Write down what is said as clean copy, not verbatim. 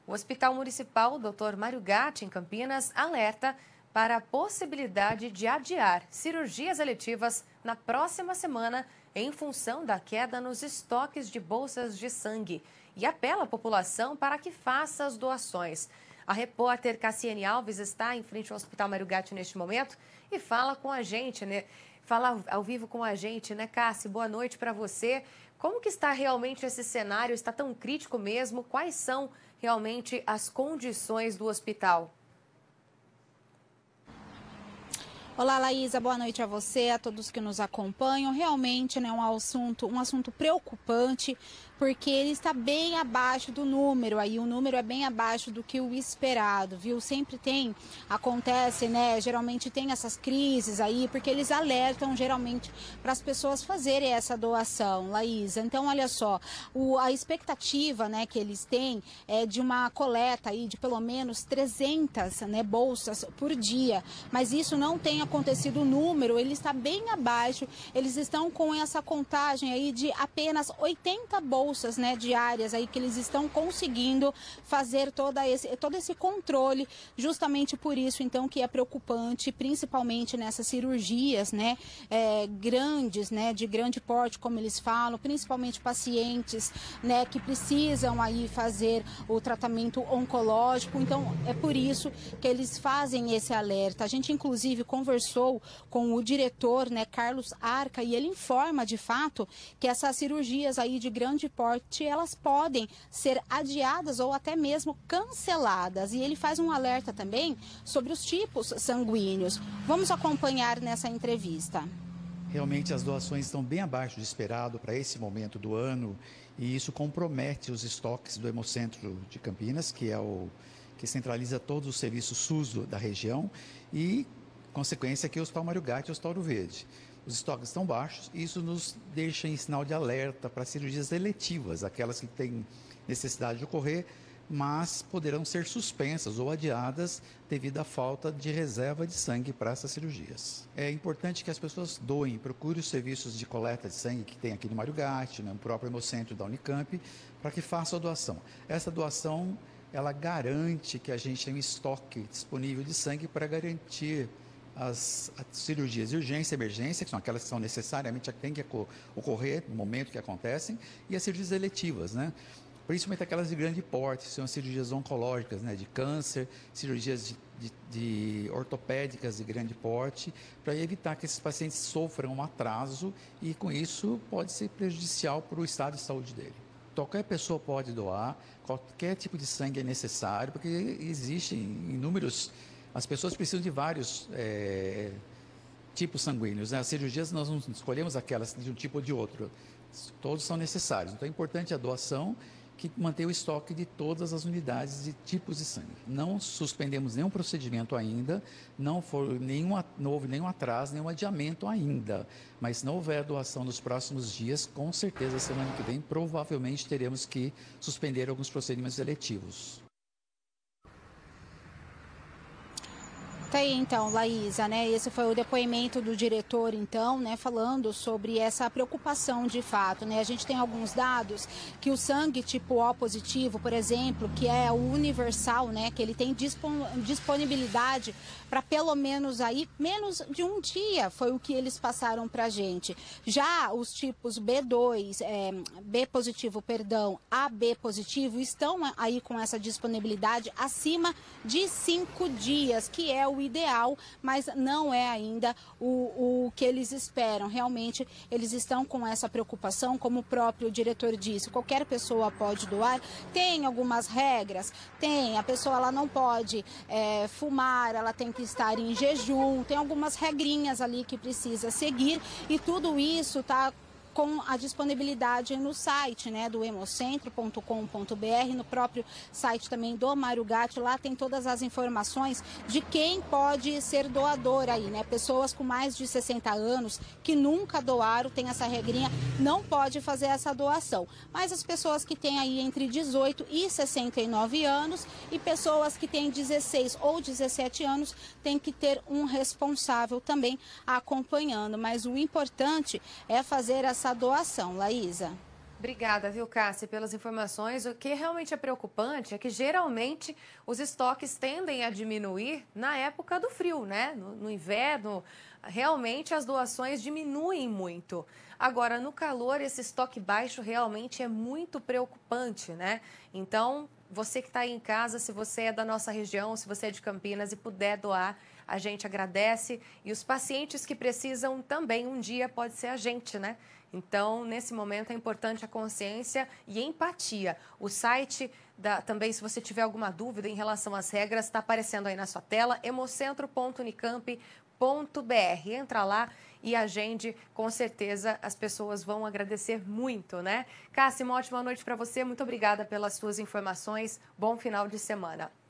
O Hospital Municipal Dr. Mário Gatti, em Campinas, alerta para a possibilidade de adiar cirurgias eletivas na próxima semana em função da queda nos estoques de bolsas de sangue e apela à população para que faça as doações. A repórter Cassiane Alves está em frente ao Hospital Mário Gatti neste momento e fala com a gente, né? Fala ao vivo com a gente, né, Cassi? Boa noite para você. Como que está realmente esse cenário? Está tão crítico mesmo? Quais são realmente as condições do hospital? Olá, Laísa, boa noite a você, a todos que nos acompanham. Realmente, né, um assunto preocupante, porque ele está bem abaixo do número, aí o número é bem abaixo do que o esperado, viu? Sempre acontece, né, geralmente tem essas crises aí, porque eles alertam geralmente para as pessoas fazerem essa doação, Laísa. Então, olha só, a expectativa, né, que eles têm é de uma coleta aí de pelo menos 300, né, bolsas por dia, mas isso não tem acontecido. O número, ele está bem abaixo, eles estão com essa contagem aí de apenas 80 bolsas, né, diárias aí que eles estão conseguindo fazer todo esse controle, justamente por isso então que é preocupante, principalmente nessas cirurgias, né, grandes, né, de grande porte, como eles falam, principalmente pacientes, né, que precisam aí fazer o tratamento oncológico. Então é por isso que eles fazem esse alerta. A gente inclusive conversou com o diretor, né, Carlos Arca, e ele informa de fato que essas cirurgias aí de grande porte, elas podem ser adiadas ou até mesmo canceladas. E ele faz um alerta também sobre os tipos sanguíneos. Vamos acompanhar nessa entrevista. Realmente as doações estão bem abaixo do esperado para esse momento do ano e isso compromete os estoques do Hemocentro de Campinas, que é o que centraliza todos os serviços SUS da região e consequência aqui é o Hospital Mário Gatti e o Hospital Ouro Verde. Os estoques estão baixos e isso nos deixa em sinal de alerta para cirurgias eletivas, aquelas que têm necessidade de ocorrer, mas poderão ser suspensas ou adiadas devido à falta de reserva de sangue para essas cirurgias. É importante que as pessoas doem, procurem os serviços de coleta de sangue que tem aqui no Mário Gatti, no próprio Hemocentro da Unicamp, para que façam a doação. Essa doação, ela garante que a gente tenha um estoque disponível de sangue para garantir as cirurgias de urgência e emergência, que são aquelas que são necessariamente que têm que ocorrer no momento que acontecem, e as cirurgias eletivas, né? Principalmente aquelas de grande porte, são as cirurgias oncológicas, né? De câncer, cirurgias de ortopédicas de grande porte, para evitar que esses pacientes sofram um atraso e, com isso, pode ser prejudicial para o estado de saúde dele. Qualquer pessoa pode doar, qualquer tipo de sangue é necessário, porque existem inúmeros. As pessoas precisam de vários tipos sanguíneos, né? As cirurgias nós não escolhemos aquelas de um tipo ou de outro. Todos são necessários. Então é importante a doação que mantenha o estoque de todas as unidades de tipos de sangue. Não suspendemos nenhum procedimento ainda, não houve nenhum atraso, nenhum adiamento ainda. Mas se não houver doação nos próximos dias, com certeza semana que vem provavelmente teremos que suspender alguns procedimentos eletivos. Tá aí, então, Laísa, né? Esse foi o depoimento do diretor, então, né? Falando sobre essa preocupação de fato, né? A gente tem alguns dados que o sangue tipo O positivo, por exemplo, que é o universal, né? Que ele tem disponibilidade para pelo menos aí, menos de um dia, foi o que eles passaram pra gente. Já os tipos B2, B positivo, perdão, AB positivo, estão aí com essa disponibilidade acima de 5 dias, que é o ideal, mas não é ainda o que eles esperam. Realmente, eles estão com essa preocupação, como o próprio diretor disse, qualquer pessoa pode doar. Tem algumas regras, a pessoa ela não pode fumar, ela tem que estar em jejum, tem algumas regrinhas ali que precisa seguir e tudo isso está com a disponibilidade no site, né, do hemocentro.com.br, no próprio site também do Mário Gatti. Lá tem todas as informações de quem pode ser doador aí, né? Pessoas com mais de 60 anos que nunca doaram, tem essa regrinha, não pode fazer essa doação. Mas as pessoas que têm aí entre 18 e 69 anos e pessoas que têm 16 ou 17 anos tem que ter um responsável também acompanhando. Mas o importante é fazer essa doação, Laísa. Obrigada, viu, Cássia, pelas informações. O que realmente é preocupante é que, geralmente, os estoques tendem a diminuir na época do frio, né? No inverno, realmente as doações diminuem muito. Agora, no calor, esse estoque baixo realmente é muito preocupante, né? Então, você que está aí em casa, se você é da nossa região, se você é de Campinas e puder doar, a gente agradece. E os pacientes que precisam também, um dia pode ser a gente, né? Então, nesse momento, é importante a consciência e empatia. O site, também, se você tiver alguma dúvida em relação às regras, está aparecendo aí na sua tela, hemocentro.unicamp.br. Entra lá e agende, com certeza as pessoas vão agradecer muito, né? Cássia, uma ótima noite para você. Muito obrigada pelas suas informações. Bom final de semana.